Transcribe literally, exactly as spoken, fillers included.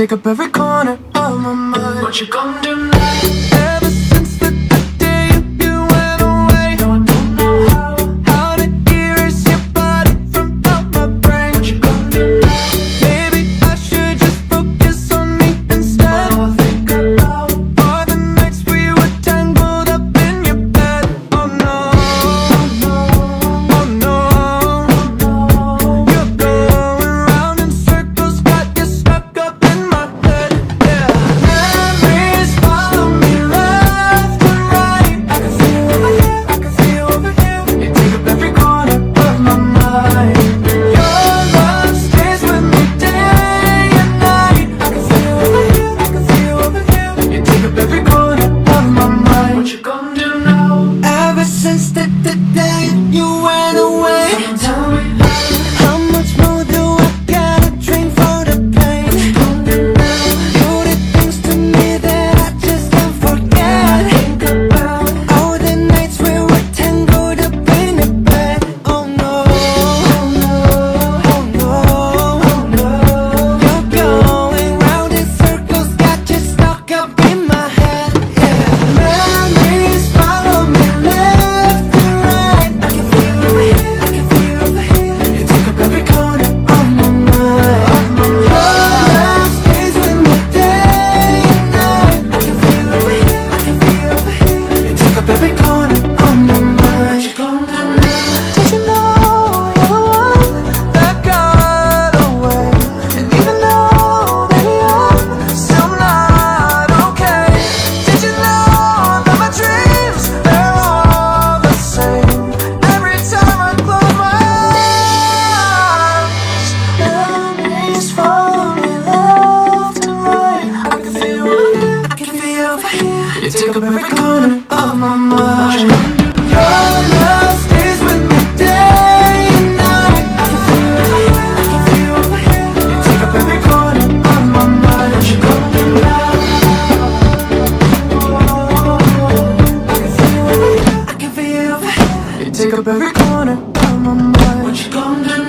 take up every corner of my mind. What you gonna do now? Ever since the, the day you went away, no, I don't know how, how to erase your body from out my brain. What you gonna do now? Maybe I should just focus on me instead. All I think about are the nights we were tangled up in your bed. Oh no, oh no, oh no, oh no. You're going round in circles, got you stuck up in my head. Yeah. Memories follow me left and right. I can see you over here, I can see you over here. You take up every corner of my mind. Your love stays with me day and night. I can see you over here, I can see you over here. You take up every corner of my mind. What you gonna do now? Ever since the, the day you went away, tell me how much more do I gotta drink for the pain? What you gonna do now? You did things to me that I just can't forget. Think about all the nights we were tangled up in your bed. Oh no, oh no, oh no, oh no. You're going round in circles, got you stuck up in my head. Yeah. Memories follow me left and right. I can feel you over here, I can feel you over here. You take up every corner of my mind. Your love stays with me day and night. I can feel you over here, I can feel you over here. You take up every corner of my mind. What you gonna do now? Did you know you're the one that got away? And even though, baby, I'm still not okay. Did you know that my dreams, they're all the same? Every time I close my eyes, memories follow me left and right. I can feel you over here, I can feel you over here. You take up every corner of my mind. Your love stays with me day and night. I can feel you over here, I can feel you over here. You take up every corner of my mind. What you gonna do now? I can feel you over here, I can feel you over here. You take up every corner of my mind. What you gonna do